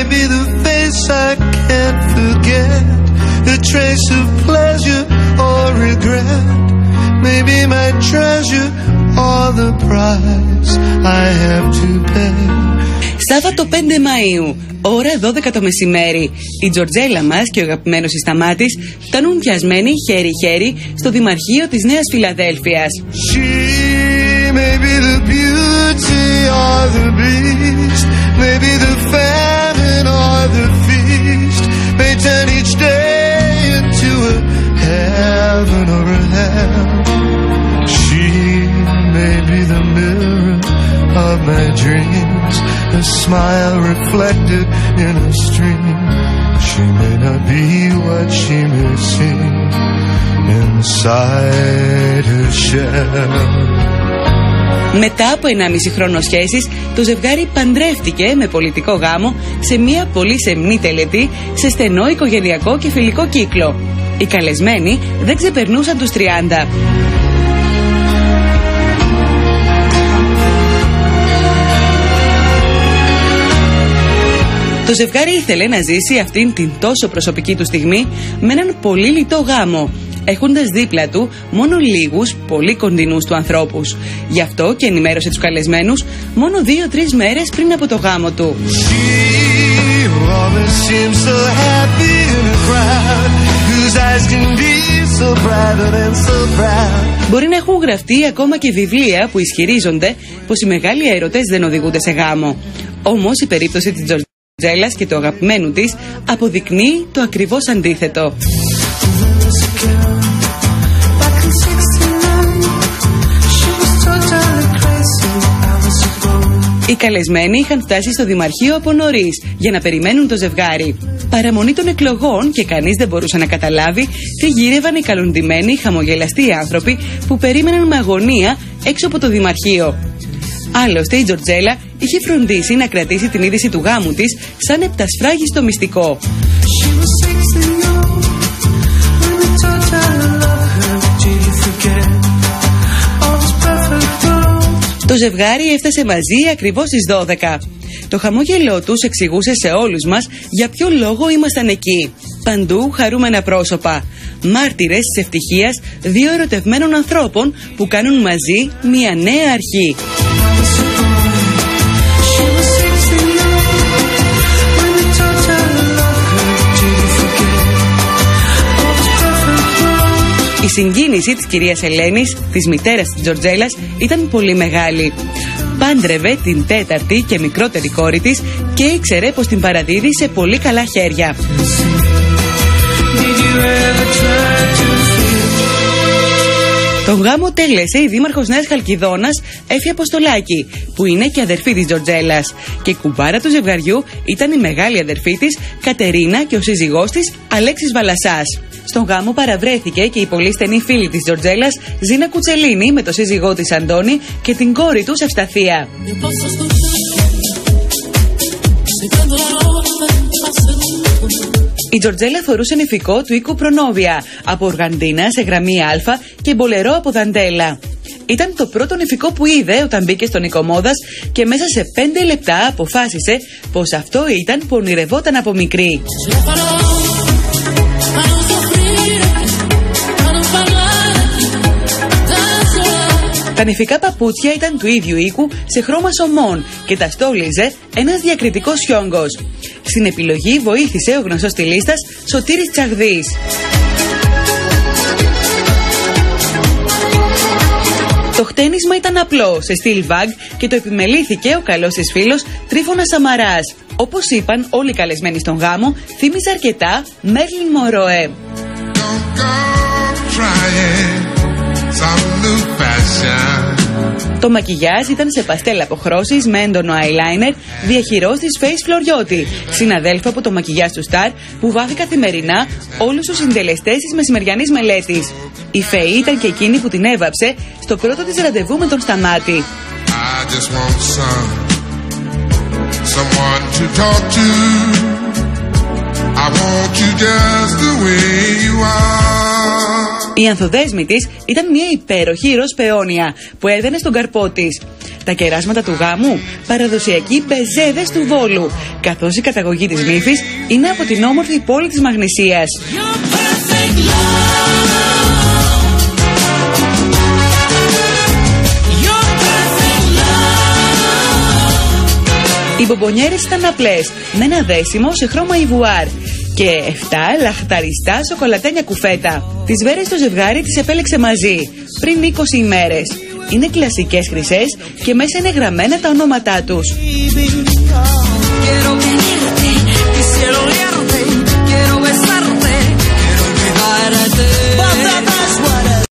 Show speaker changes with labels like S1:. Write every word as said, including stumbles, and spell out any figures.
S1: maybe the face I can't forget, a trace of pleasure or regret, maybe my treasure or the price I have to pay.
S2: Σάββατο πέντε Μαΐου, ώρα δώδεκα το μεσημέρι, η Τζορτζέλα μας και ο αγαπημένος της Σταμάτης φτάνουν πιασμένοι χέρι-χέρι στο Δημαρχείο της Νέας Φιλαδέλφειας. Of my dreams, a smile reflected in a stream. She may not be what she may seem inside her shell. Μετά από ενάμιση χρόνο σχέσης, το ζευγάρι παντρεύτηκε με πολιτικό γάμο σε μια πολύ σεμνή τελετή σε στενό οικογενειακό και φιλικό κύκλο. Οι καλεσμένοι δεν ξεπερνούσαν τους τριάντα. Το ζευγάρι ήθελε να ζήσει αυτήν την τόσο προσωπική του στιγμή με έναν πολύ λιτό γάμο, έχοντας δίπλα του μόνο λίγους πολύ κοντινούς του ανθρώπους. Γι' αυτό και ενημέρωσε τους καλεσμένους μόνο δύο-τρεις μέρες πριν από το γάμο του. Μπορεί να έχουν γραφτεί ακόμα και βιβλία που ισχυρίζονται πως οι μεγάλοι έρωτες δεν οδηγούνται σε γάμο. Όμως η περίπτωση της Τζορτζέλας και του αγαπημένου της αποδεικνύει το ακριβώς αντίθετο. Οι καλεσμένοι είχαν φτάσει στο Δημαρχείο από νωρίς για να περιμένουν το ζευγάρι. Παραμονή των εκλογών και κανείς δεν μπορούσε να καταλάβει τι γύρευαν οι καλοντημένοι χαμογελαστοί άνθρωποι που περίμεναν με αγωνία έξω από το Δημαρχείο. Άλλωστε η Τζορτζέλα είχε φροντίσει να κρατήσει την είδηση του γάμου της σαν επτασφράγιστο μυστικό. Το ζευγάρι έφτασε μαζί ακριβώς στις δώδεκα. Το χαμόγελό τους εξηγούσε σε όλους μας για ποιο λόγο ήμασταν εκεί. Παντού χαρούμενα πρόσωπα, μάρτυρες της ευτυχίας δύο ερωτευμένων ανθρώπων που κάνουν μαζί μια νέα αρχή. Η συγκίνηση της κυρίας Ελένης, της μητέρας της Τζορτζέλας, ήταν πολύ μεγάλη. Πάντρευε την τέταρτη και μικρότερη κόρη της και ήξερε πως την παραδίδει σε πολύ καλά χέρια. Τον γάμο τέλεσε η δήμαρχος Νέας Χαλκιδόνας, Έφη Αποστολάκη, που είναι και αδερφή της Τζορτζέλας, και η κουμπάρα του ζευγαριού ήταν η μεγάλη αδερφή της, Κατερίνα, και ο σύζυγός της, Αλέξης Βαλασσάς. Στον γάμο παραβρέθηκε και η πολύ στενή φίλη της Τζορτζέλας, Ζήνα Κουτσελίνη, με το σύζυγό της Αντώνη και την κόρη τους Ευσταθία. Η Τζορτζέλα φορούσε νηφικό του οίκου Προνόβια από οργαντίνα σε γραμμή Α και μπολερό από δαντέλα. Ήταν το πρώτο νηφικό που είδε όταν μπήκε στον οίκο μόδας και μέσα σε πέντε λεπτά αποφάσισε πως αυτό ήταν που ονειρευόταν από μικρή. Τα νηφικά παπούτσια ήταν του ίδιου οίκου σε χρώμα σωμών και τα στόλιζε ένας διακριτικός χιόγκος. Στην επιλογή βοήθησε ο γνωστός στιλίστας Σωτήρης Τσαγδής. Το χτένισμα ήταν απλό, σε στυλ βαγ, και το επιμελήθηκε ο καλός της φίλος Τρίφωνας Σαμαράς. Όπως είπαν όλοι οι καλεσμένοι στον γάμο, θύμιζε αρκετά Μέρλιν Μορόε. Το μακιγιάζ ήταν σε παστέλ αποχρώσεις με έντονο eyeliner, διαχειρός της Face Φλωριώτη, συναδέλφου από το μακιγιάζ του Σταρ, που βάφει καθημερινά όλους τους συντελεστές της μεσημεριανής μελέτης. Η Φεή ήταν και εκείνη που την έβαψε στο πρώτο της ραντεβού με τον Σταμάτη. I want you just the way you are. Η ανθοδέσμη της ήταν μια υπέροχη ροζ πεόνια που έδαινε στον καρπό της. Τα κεράσματα του γάμου, παραδοσιακοί μπεζέδες του Βόλου, καθώς η καταγωγή της νύφης είναι από την όμορφη πόλη της Μαγνησίας. Οι μπομπονιέρες ήταν απλές, με ένα δέσιμο σε χρώμα ιβουάρ και εφτά λαχταριστά σοκολατένια κουφέτα. Τις βέρες το ζευγάρι τις επέλεξε μαζί, πριν είκοσι ημέρες. Είναι κλασικές χρυσές και μέσα είναι γραμμένα τα ονόματά τους.